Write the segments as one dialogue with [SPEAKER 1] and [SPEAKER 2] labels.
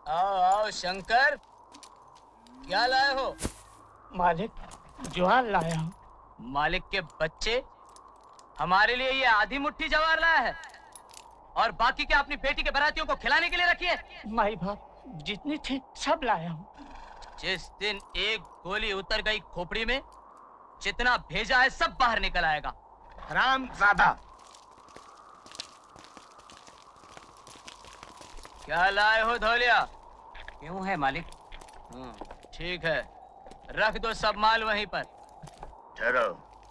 [SPEAKER 1] आओ आओ शंकर, क्या लाए हो?
[SPEAKER 2] मालिक, ज्वार लाया हूँ।
[SPEAKER 1] मालिक के बच्चे, हमारे लिए ये आधी मुट्ठी जवार लाया है और बाकी क्या अपनी बेटी के बारातियों को खिलाने के लिए रखी है?
[SPEAKER 2] माई बाप जितनी थी सब लाया हूँ।
[SPEAKER 1] जिस दिन एक गोली उतर गई खोपड़ी में, जितना भेजा है सब बाहर निकल आएगा।
[SPEAKER 3] हरामजादा।
[SPEAKER 1] क्या लाए हो धौलिया?
[SPEAKER 4] क्यों है मालिक?
[SPEAKER 1] ठीक है, रख दो सब माल वहीं पर।
[SPEAKER 3] ठहरो।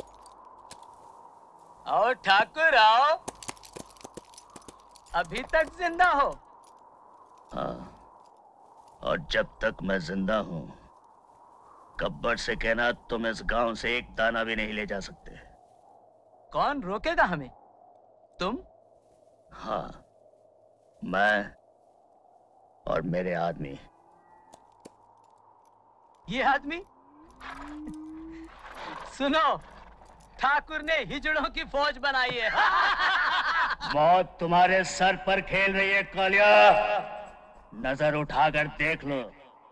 [SPEAKER 1] आओ ठाकुर आओ, अभी तक जिंदा हो?
[SPEAKER 3] हाँ, और जब तक मैं जिंदा हूँ गब्बर से कहना तुम इस गांव से एक दाना भी नहीं ले जा सकते।
[SPEAKER 1] कौन रोकेगा हमें? तुम?
[SPEAKER 3] हाँ, मैं और मेरे आदमी।
[SPEAKER 1] ये आदमी? सुनो, ठाकुर ने हिजड़ों की फौज बनाई है।
[SPEAKER 3] मौत तुम्हारे सर पर खेल रही है कालिया, नजर उठाकर देख लो।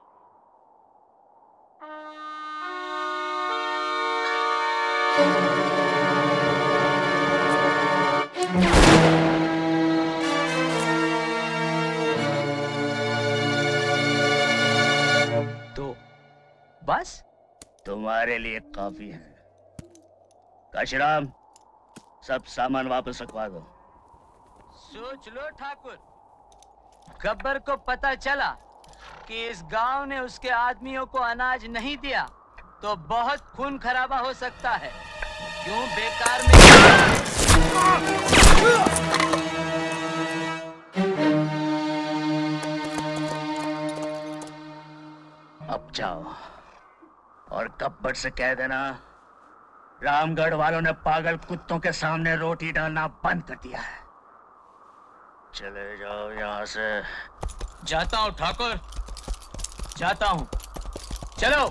[SPEAKER 1] तो बस
[SPEAKER 3] तुम्हारे लिए काफी है। काशीराम, सब सामान वापस रखवा दो।
[SPEAKER 1] सोच लो ठाकुर, गब्बर को पता चला कि इस गांव ने उसके आदमियों को अनाज नहीं दिया तो बहुत खून खराबा हो सकता है। क्यों बेकार में?
[SPEAKER 3] अब जाओ और गब्बर से कह देना रामगढ़ वालों ने पागल कुत्तों के सामने रोटी डालना बंद कर दिया है। चले जाओ यहाँ से।
[SPEAKER 1] जाता हूँ ठाकुर, जाता हूँ। चलो।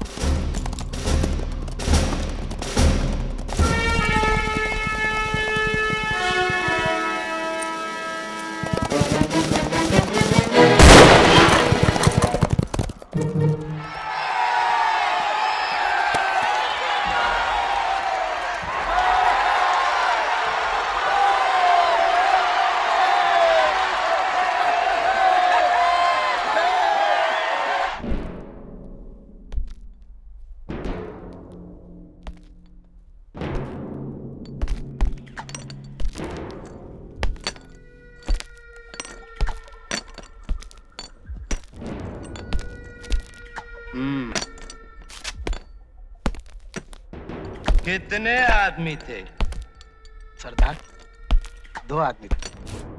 [SPEAKER 5] कितने आदमी थे?
[SPEAKER 4] सरदार, 2 आदमी थे।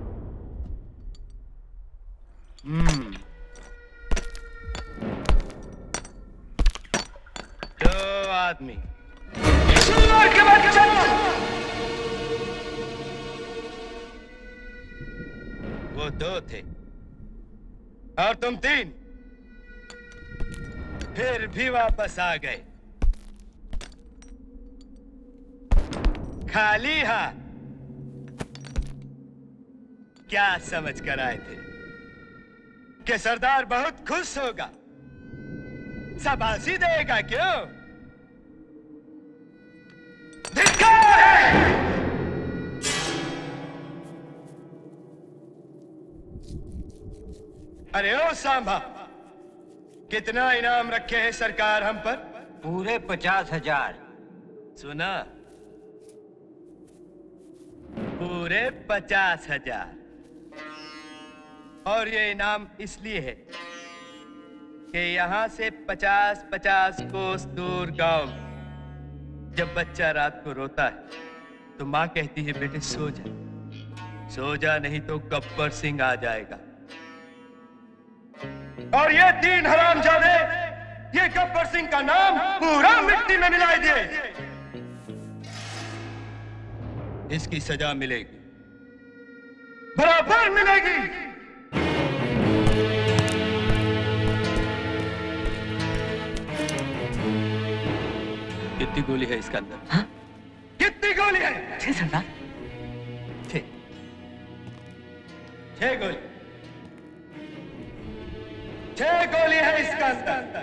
[SPEAKER 5] 2 आदमी। वो 2 थे और तुम 3, फिर भी वापस आ गए खाली हाथ। क्या समझ कर आए थे कि सरदार बहुत खुश होगा, शाबाशी देगा? क्यों? धिक्कार है! अरे ओ सांभा, कितना इनाम रखे हैं सरकार हम पर?
[SPEAKER 4] पूरे 50,000।
[SPEAKER 5] सुना? पूरे 50,000। और ये इनाम इसलिए है कि यहाँ से 50-50 कोस दूर गांव में जब बच्चा रात को रोता है तो माँ कहती है बेटे सो जा, सो जा, नहीं तो गब्बर सिंह आ जाएगा। और ये 3 हरामजादे ये गब्बर सिंह का नाम पूरा मिट्टी में मिला दिए। इसकी सजा मिलेगी, बराबर मिलेगी। कितनी गोली है इसके अंदर?
[SPEAKER 1] हाँ?
[SPEAKER 5] कितनी गोली है?
[SPEAKER 1] 6 सरदार।
[SPEAKER 5] 6 गोली। 6 गोली है इसका अंदर।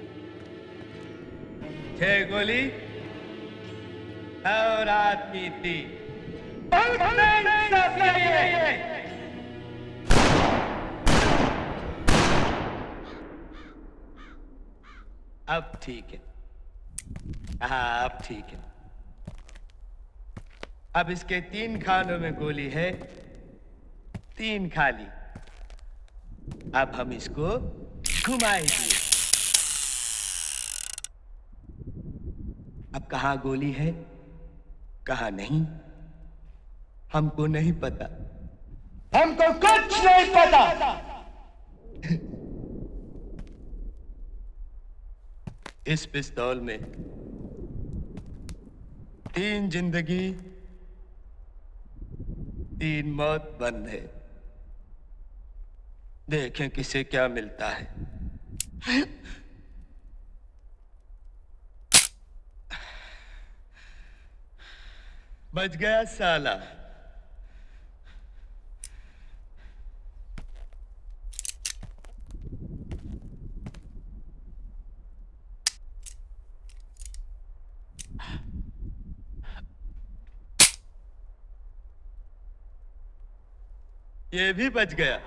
[SPEAKER 5] 6 गोली और आदमी 3। बहुत इंसाफ है। अब ठीक है। हाँ, अब ठीक है। अब इसके 3 खानों में गोली है, 3 खाली। अब हम इसको घुमाएंगे। अब कहाँ गोली है, कहाँ नहीं, हमको नहीं पता। हमको कुछ नहीं पता। इस पिस्तौल में 3 जिंदगी 3 मौत बंद है। देखें किसे क्या मिलता है। बच गया साला। ये भी बच गया।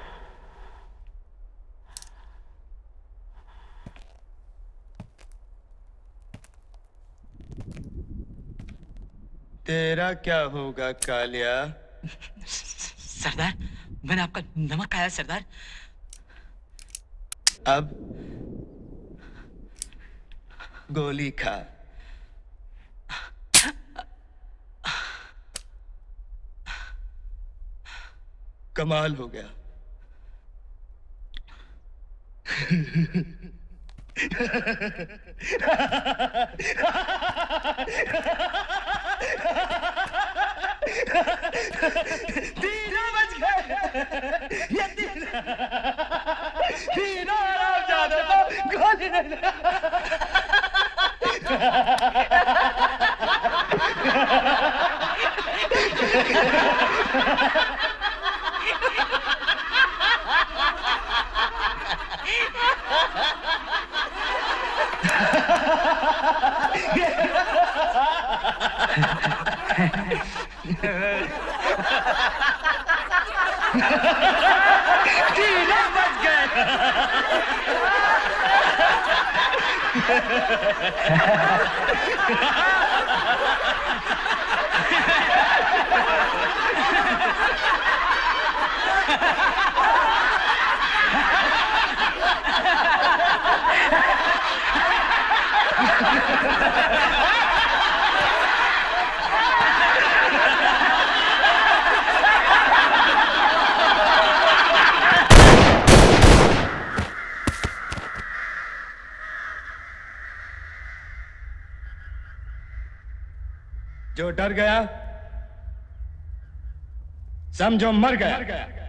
[SPEAKER 5] तेरा क्या होगा कालिया?
[SPEAKER 1] सरदार, मैंने आपका नमक खाया सरदार।
[SPEAKER 5] अब गोली खा। कमाल हो गया। तीनों बच गए। ये तीनों आराम जाने को गोली नहीं। तीनों बच गए। जो डर गया समझो मर गया।